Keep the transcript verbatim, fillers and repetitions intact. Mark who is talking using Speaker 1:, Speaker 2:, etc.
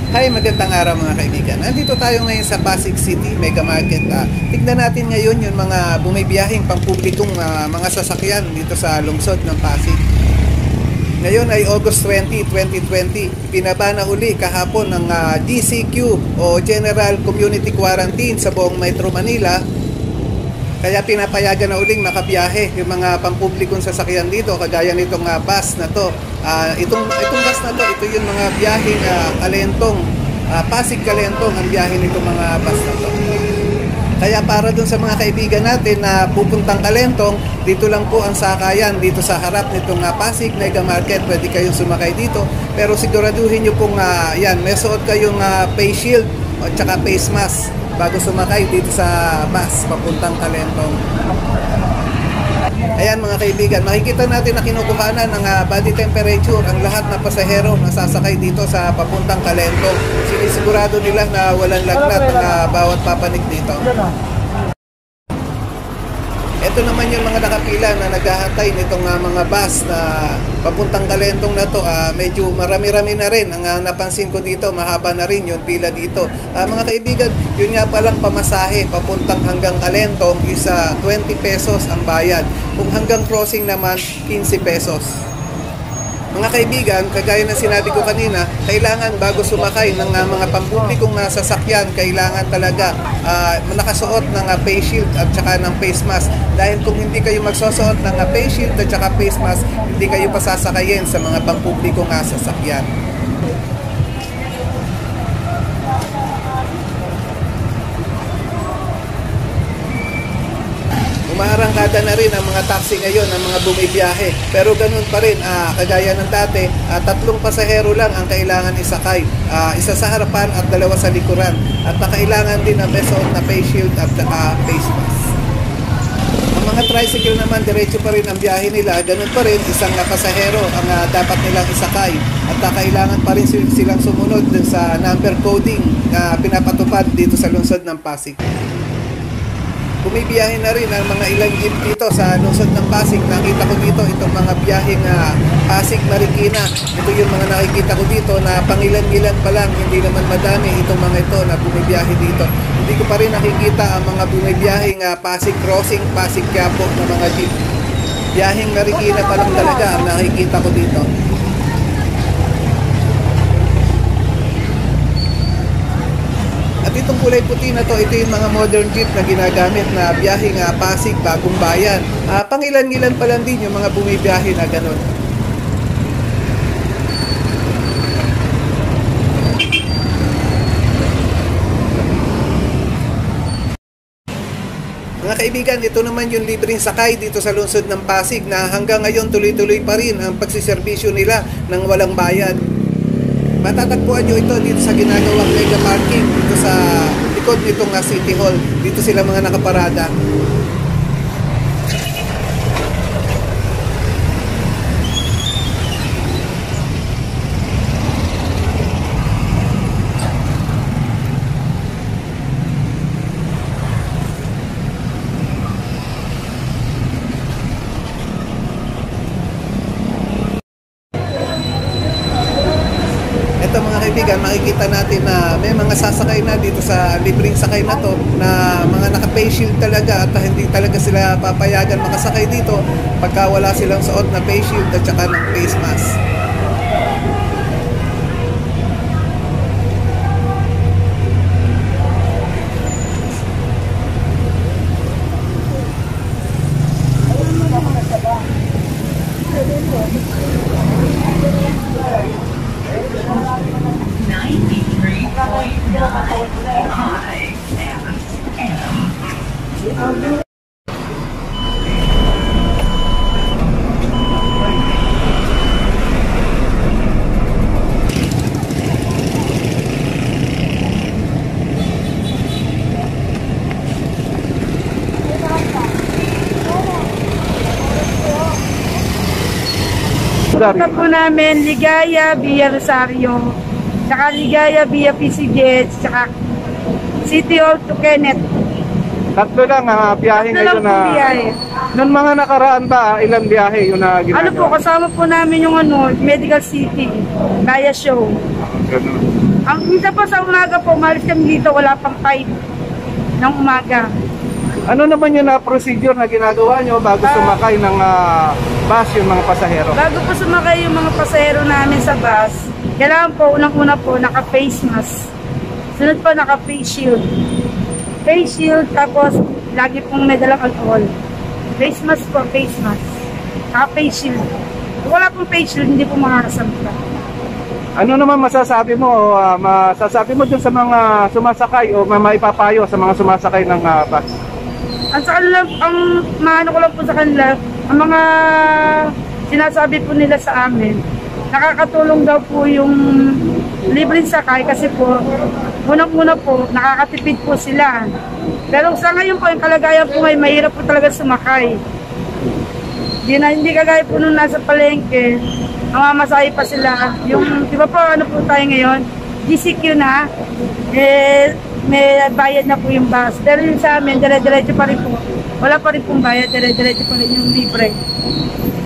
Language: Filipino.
Speaker 1: Hi, magandang araw mga kaibigan. Nandito tayo ngayon sa Pasig City Mega Market. Uh, tignan natin ngayon yung mga bumibiyahing pampublikong uh, mga sasakyan dito sa lungsod ng Pasig. Ngayon ay August twentieth, twenty twenty. Pinaba na uli kahapon ng uh, G C Q o General Community Quarantine sa buong Metro Manila. Kaya pinapayagan na uling makabiyahe yung mga pampublikong sasakyan dito, kagaya nitong uh, bus na to. Uh, itong, itong bus na to, ito yung mga biyaheng uh, Kalentong, uh, Pasig Kalentong ang biyahe nitong mga bus na to. Kaya para dun sa mga kaibigan natin na pupuntang Kalentong, dito lang po ang sakayan, dito sa harap nitong uh, Pasig Mega Market. Pwede kayong sumakay dito, pero siguraduhin nyo pong uh, yan, may suot kayong uh, face shield at saka face mask bago sumakay dito sa bus papuntang Kalentong. Ayan mga kaibigan, makikita natin na kinukuhanan ng uh, body temperature ang lahat na pasahero na sasakay dito sa papuntang Kalentong. Sinisigurado nila na walang lagnat ang uh, bawat papanik dito. Ito naman yung mga nakapila na naghahantay nitong uh, mga bus na papuntang Kalentong na to. Uh, medyo marami-rami na rin. Ang uh, napansin ko dito, mahaba na rin yung pila dito. Uh, mga kaibigan, yun nga palang pamasahe papuntang hanggang Kalentong is uh, twenty pesos ang bayad. Kung hanggang crossing naman, fifteen pesos. Mga kaibigan, kagaya ng sinabi ko kanina, kailangan bago sumakay ng uh, mga pampublikong uh, sasakyan, kailangan talaga uh, nakasuot ng uh, face shield at saka ng face mask. Dahil kung hindi kayo magsusuot ng uh, face shield at saka face mask, hindi kayo pasasakayin sa mga pampublikong uh, sasakyan. Umaarangkada na rin ang mga taxi ngayon, ang mga bumibiyahe. Pero ganun pa rin, ah, kagaya ng dati, ah, tatlong pasahero lang ang kailangan isakay. Ah, isa sa harapan at dalawa sa likuran. At nakailangan din ang besuot na face shield at uh, face mask. Ang mga tricycle naman, diretso pa rin ang biyahe nila. Ganun pa rin, isang uh, pasahero ang uh, dapat nilang isakay. At uh, kailangan pa rin silang sumunod dun sa number coding na pinapatupad dito sa lungsod ng Pasig. Bumibiyahe na rin ang mga ilang jeep dito sa lungsod ng Pasig. Nakita ko dito itong mga biyaheng uh, Pasig Marikina. Ito yung mga nakikita ko dito na pangilan-ilan pa lang, hindi naman madami itong mga ito na bumibiyahe dito. Hindi ko pa rin nakikita ang mga bumibiyaheng uh, Pasig Crossing, Pasig Quiapo na mga jeep. Biyaheng Marikina pa lang talaga ang nakikita ko dito. At itong kulay puti na to, ito yung mga modern jeep na ginagamit na biyaheng uh, Pasig, Bagong Bayan. Uh, pangilan-ilan pa lang din yung mga bumibiyahe na ganun. Mga kaibigan, ito naman yung libreng sakay dito sa lungsod ng Pasig na hanggang ngayon tuloy-tuloy pa rin ang pagsiservisyo nila ng walang bayad. Matatagpuan nyo ito dito sa ginagawang mega parking dito sa likod nitong uh, City Hall. Dito sila mga nakaparada. Ito mga kaibigan, makikita natin na may mga sasakay na dito sa libreng sakay na to na mga naka-face shield talaga at hindi talaga sila papayagan makasakay dito pagka wala silang suot na face shield at saka ng face mask.
Speaker 2: Punta po namin Ligaya via Rosario, saka Ligaya via P C Jets, saka City Hall to Kenneth.
Speaker 3: Tatlo lang ang uh, biyahe ngayon na.
Speaker 2: Biyahe.
Speaker 3: Noong mga nakaraan ba, ilang biyahe yun na ginagawa?
Speaker 2: Ano po, kasama po namin yung ano, Medical City, Kaya Show.
Speaker 3: Ganun.
Speaker 2: Ang minsan po sa umaga po, umalis kami dito, wala pang five ng umaga.
Speaker 3: Ano naman yung na procedure na ginagawa nyo bago
Speaker 2: Ah.
Speaker 3: sumakay ng ah, bus yung mga pasahero?
Speaker 2: Bago po sumakay yung mga pasahero namin sa bus, kailangan po, unang-una po, naka-face mask. Sunod po, naka-face shield. Face shield, tapos lagi pong may dalang alcohol. Face mask po, face mask. Naka-face shield. Kung wala pong face shield, hindi po makakasampa.
Speaker 3: Ano naman masasabi mo, ah, masasabi mo dun sa mga sumasakay o ma- maipapayo sa mga sumasakay ng ah, bus?
Speaker 2: Ang sa kanila, ang maano ko lang po sa kanila, ang mga sinasabi po nila sa amin, nakakatulong daw po yung libreng sakay kasi po, unang-una po, nakakatipid po sila. Pero sa ngayon po, yung kalagayan po ngayon, mahirap po talaga sumakay. Hindi na, hindi kagaya po nung nasa palengke, namamasahe pa sila. Yung, di ba po, ano po tayo ngayon, G C Q na, eh, may bayad na po yung bus. Pero yung sa amin, dire-diretso pa rin po. Wala pa rin pong bayad, dire-diretso pa rin yung libre.